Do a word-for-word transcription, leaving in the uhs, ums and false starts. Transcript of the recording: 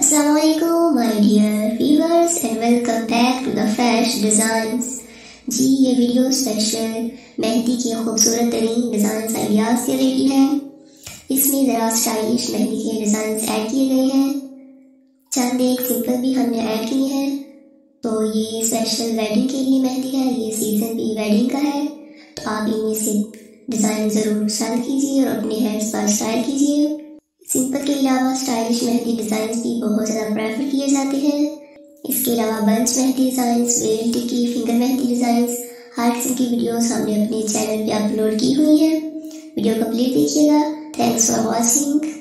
Assalamualaikum my dear viewers and welcome back to the fresh designs। जी ये video special mehndi की खूबसूरत तरीन design ideas के रेडी है। इसमें ज़रा स्टाइलिश मेहंदी के डिज़ाइन ऐड किए गए हैं, चंद एक सिंपल भी हमने ऐड किए हैं। तो ये स्पेशल वेडिंग के लिए मेहंदी है, ये सीज़न भी वेडिंग का है, तो आप इनमें से डिज़ाइन ज़रूर पसंद कीजिए और अपने हेयर्स पर स्टाइल कीजिए। सिंपल के अलावा स्टाइलिश मेहंदी डिज़ाइन भी बहुत ज़्यादा प्रेफर किए जाते हैं। इसके अलावा बंच मेहंदी डिज़ाइंस, वेल टिकी, फिंगर मेहंदी डिज़ाइंस, हर किस्म की वीडियोस हमने अपने चैनल पे अपलोड की हुई हैं। वीडियो कंप्लीट देखिएगा। Thanks for watching.